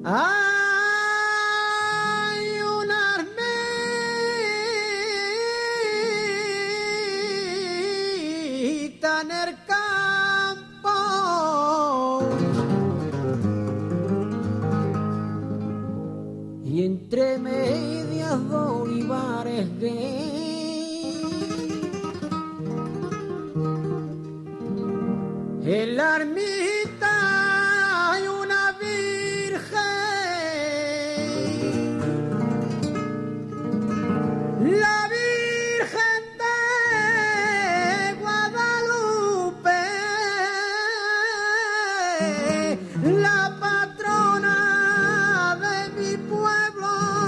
Hay una ermita en el campo y entre medias de olivares en la ermita hay una virgen, la Virgen de Guadalupe, la patrona de mi pueblo.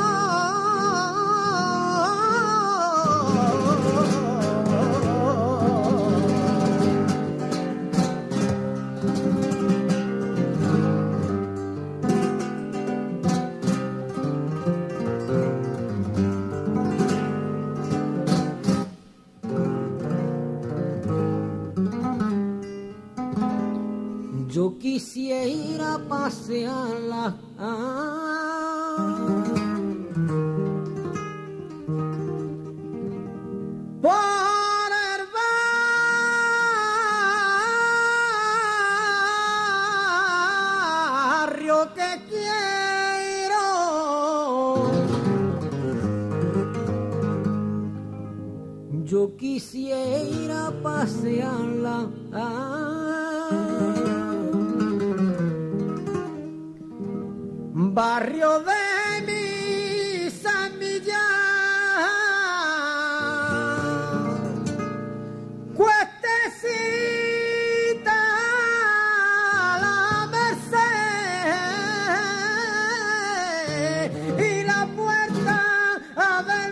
Yo quisiera ir a pasearla por el barrio que quiero. Yo quisiera ir a pasearla barrio de mi San Millán, cuestecita la Merced y la puerta del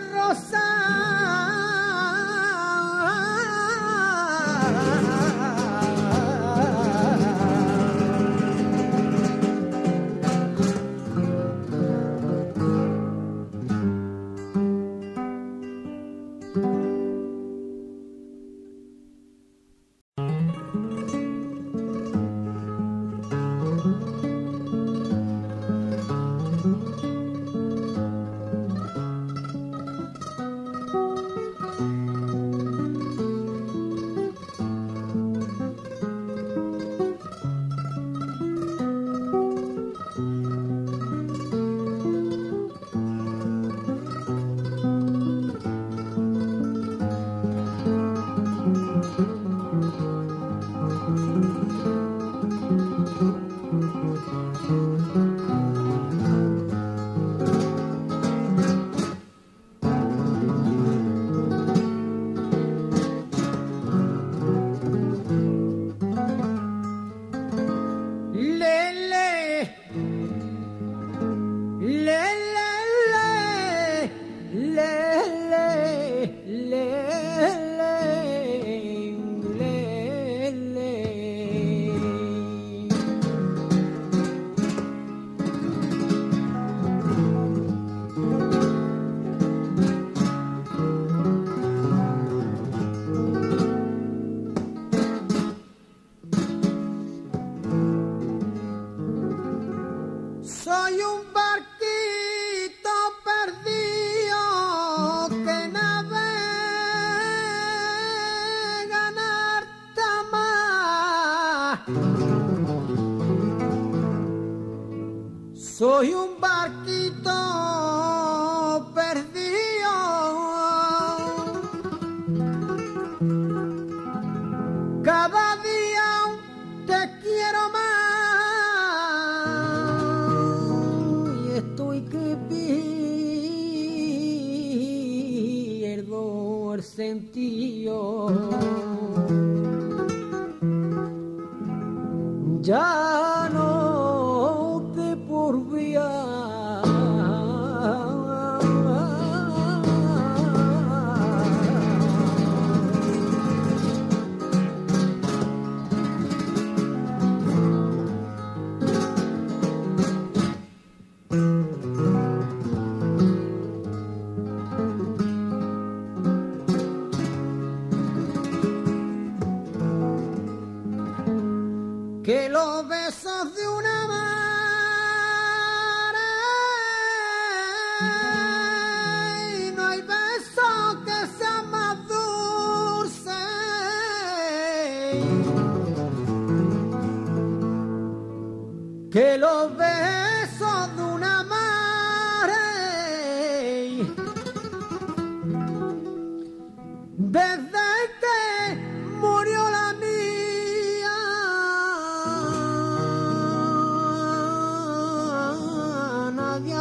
Soy un barquito perdido que navega en alta mar. Soy un barquito perdido cada día te quiero más. Estoy que pierdo el sentido. Ya no te por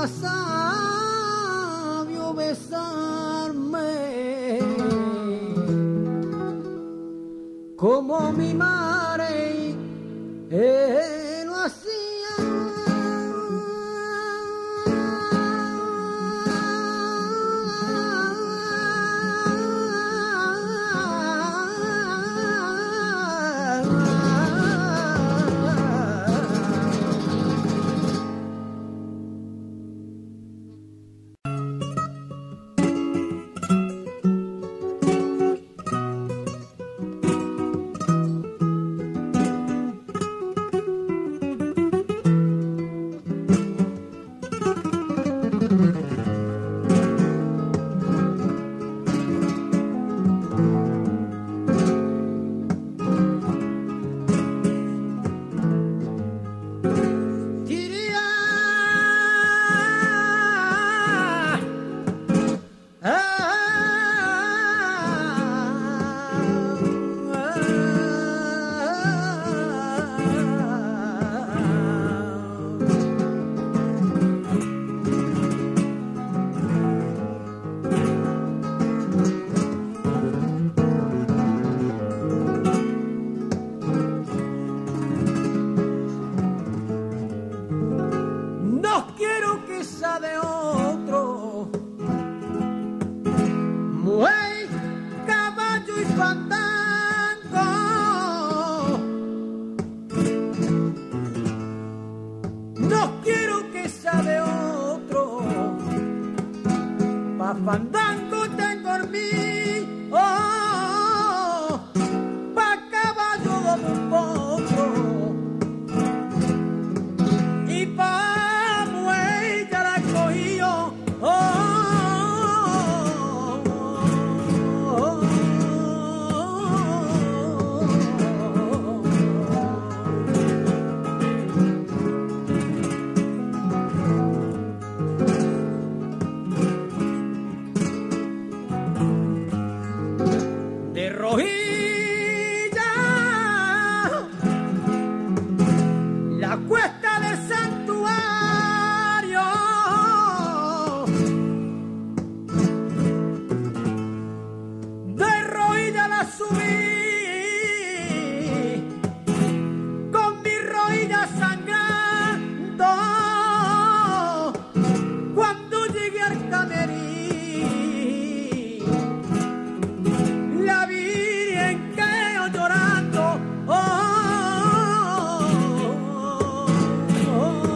sabio besarme como mi madre lo hacía. Fandango tengo en mí, oh, pa' caballo como un potro y pa' muelle ya la cogí yo, oh, Rojilla, la cuesta del santuario, de Rojilla la subí, con mi rodilla sangrando, cuando llegué al camerín, la vi llorando, oh, oh, oh,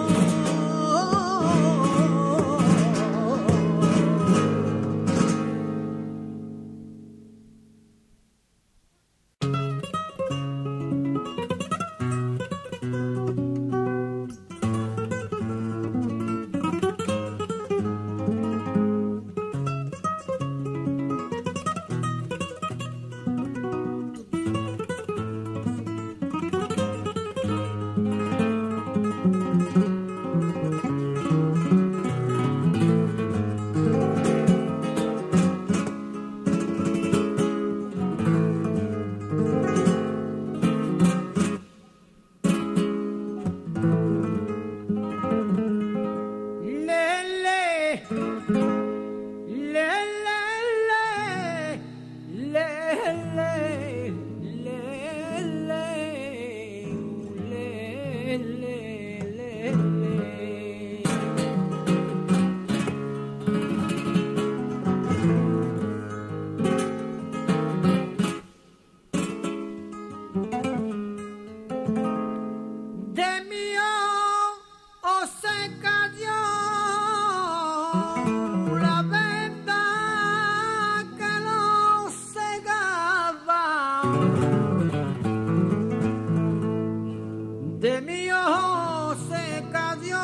de mi ojo se cayó,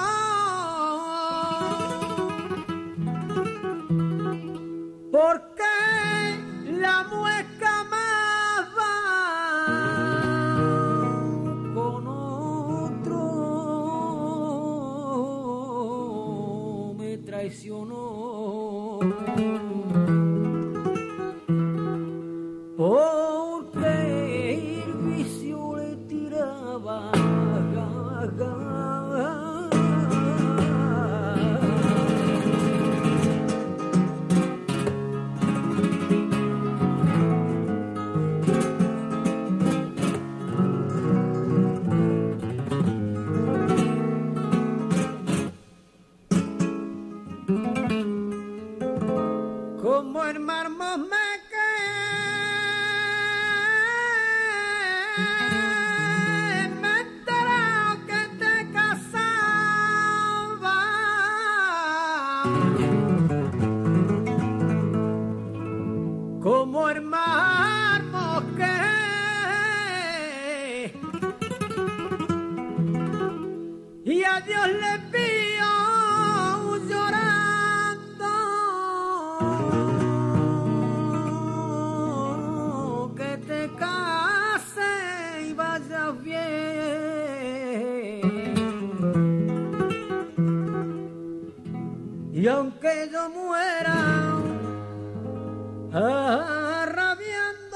porque la muesca más va con otro, me traicionó. Porque el vicio le tiraba como el mármol que y a Dios le pido llorando que te cases y vayas bien. Y aunque yo muera rabiando,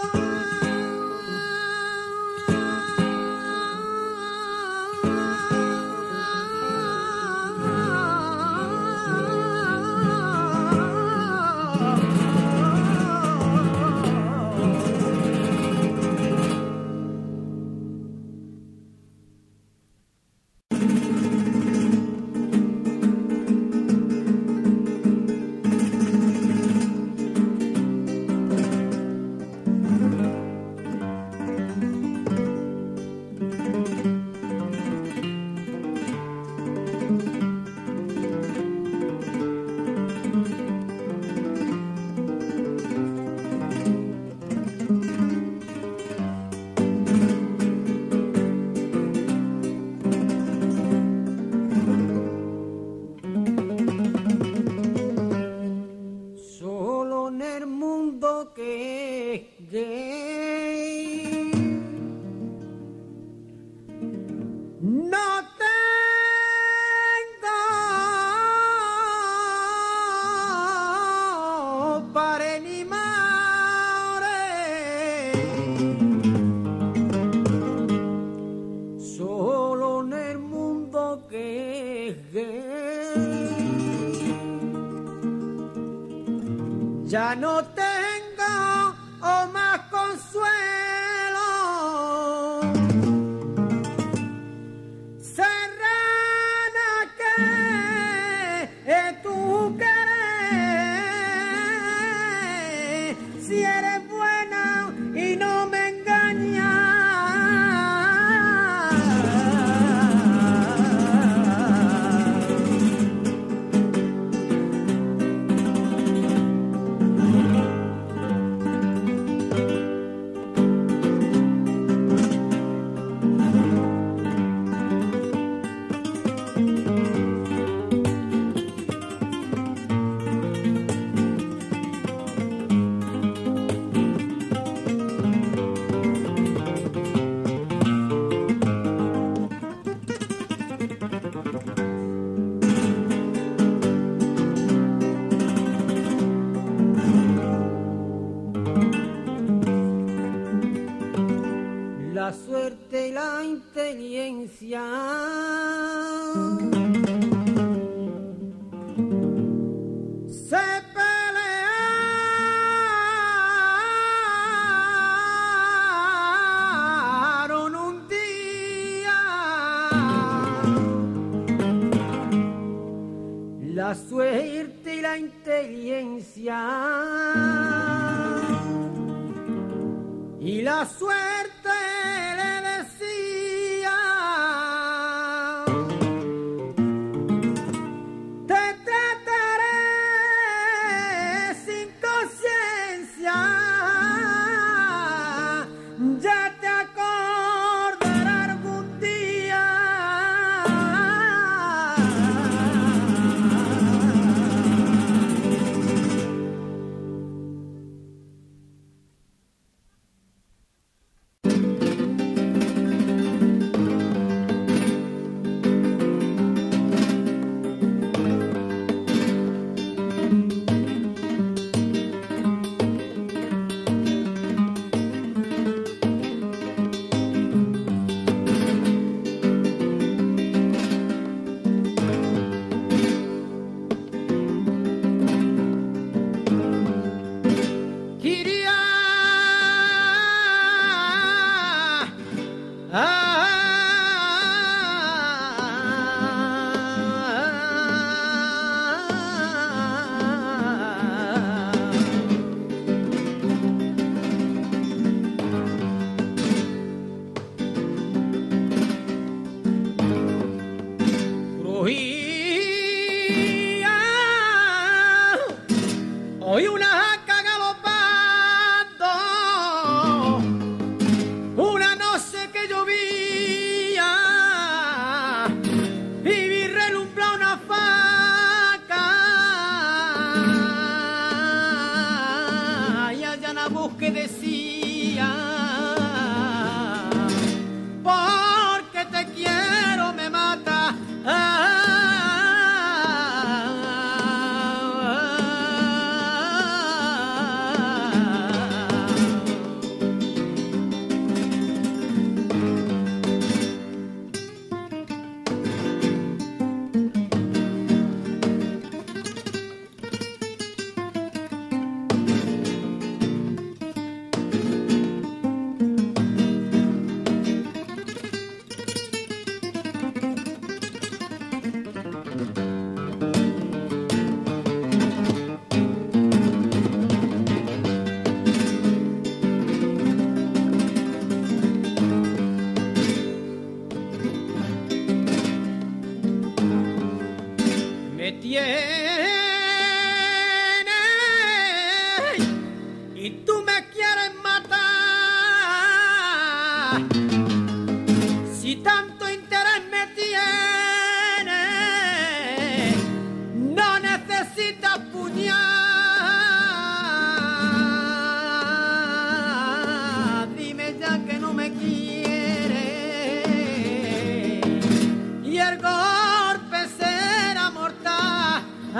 solo en el mundo que es gay no tengo pare ni madre, solo en el mundo que es gay ya no tengo más consuelo. Serrana que tú querés, si eres buena y no me engañas. La suerte y la inteligencia se pelearon un día. La suerte y la inteligencia y la suerte le decía: te trataré sin conciencia, ya te acordarás algún día. tienes y tú me quieres matar. Si tanto interés me tienes, no necesitas puñal. Dime ya que no me quieres y el golpe será mortal.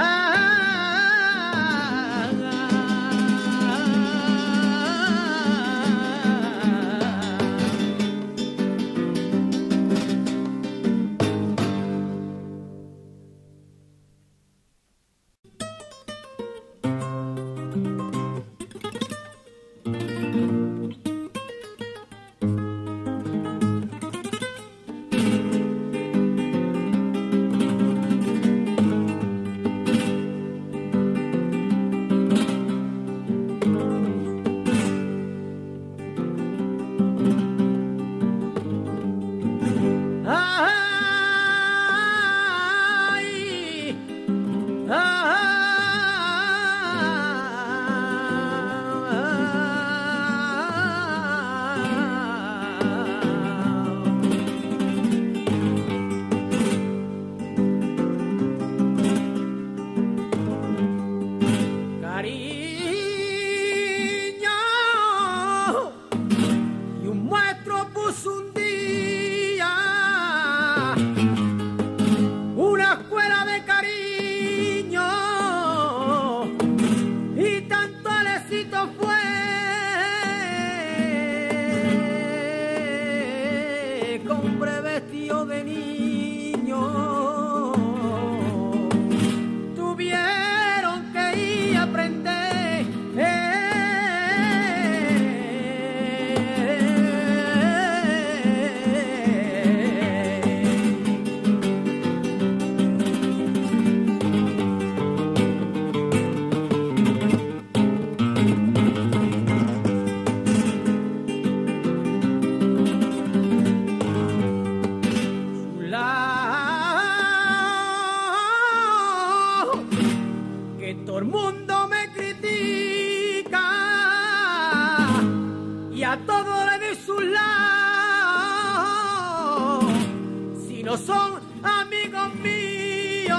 Son amigos míos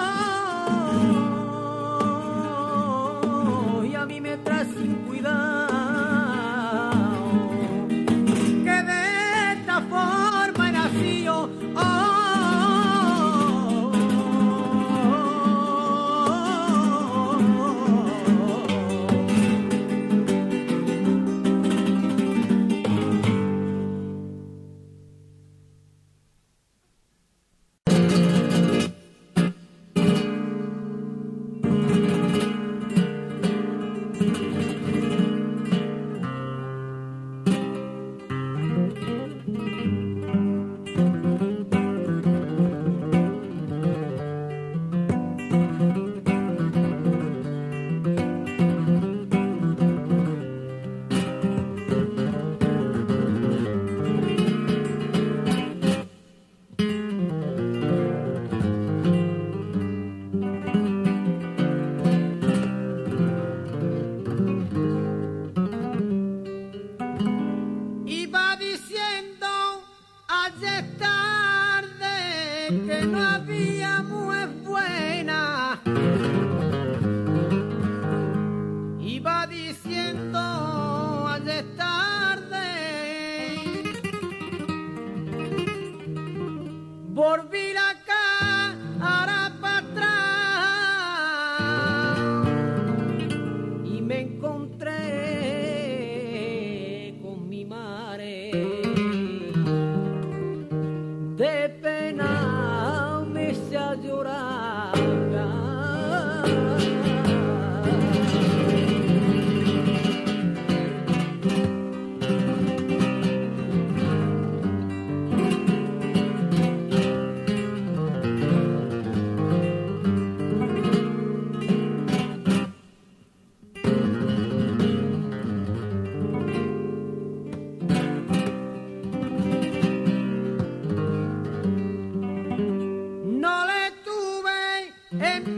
y a mí me trae sin cuidado, que de esta forma he nacido.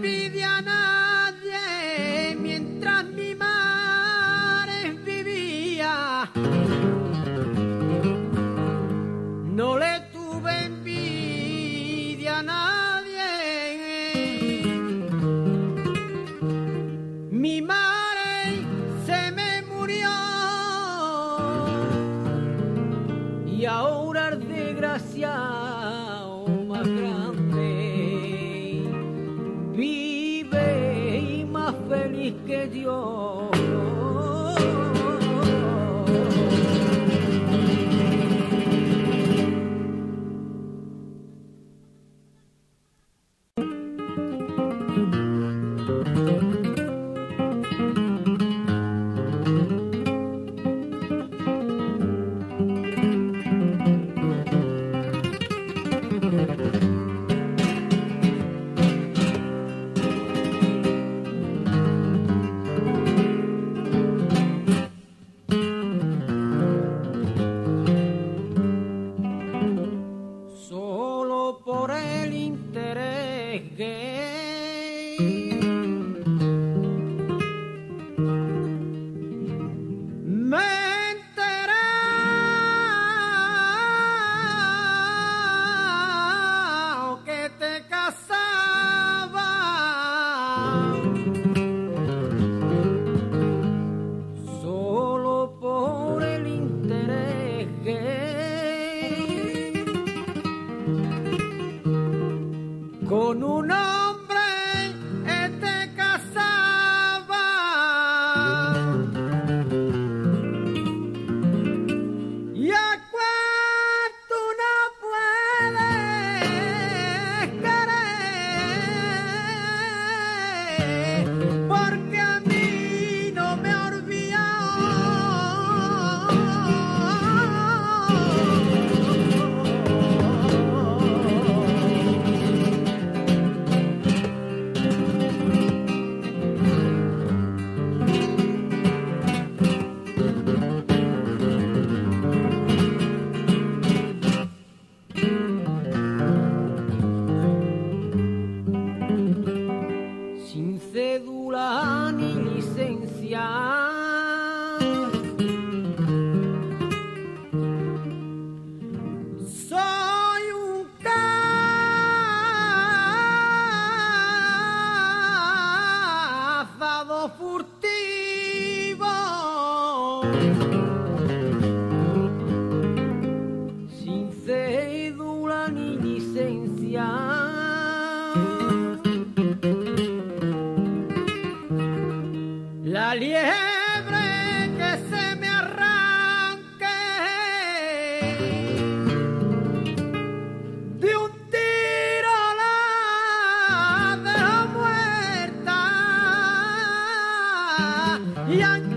envidia a nadie mientras mi madre vivía. No le tuve envidia a nadie. Mi madre se me murió y ahora el desgraciado más grande vive y más feliz que yo. Solo por el interés gay me enteré que te casabas. Solo por el interés gay con un hombre te casaba. Y a cuánto no puedes querer, porque a mí no me ha sin cédula ni licencia. Soy un cazador furtivo, sin cédula ni licencia. La liebre que se me arranque de un tiro la dejo muerta y